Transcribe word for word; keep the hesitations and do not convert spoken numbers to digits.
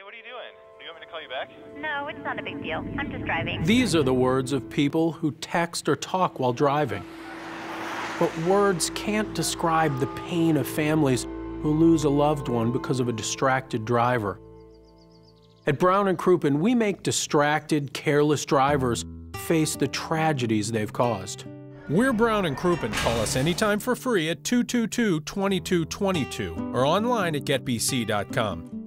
what are you doing? Do you want me to call you back? No, it's not a big deal. I'm just driving. These are the words of people who text or talk while driving. But words can't describe the pain of families who lose a loved one because of a distracted driver. At Brown and Crouppen, we make distracted, careless drivers face the tragedies they've caused. We're Brown and Crouppen. Call us anytime for free at two two two, two two two two or online at get b c dot com.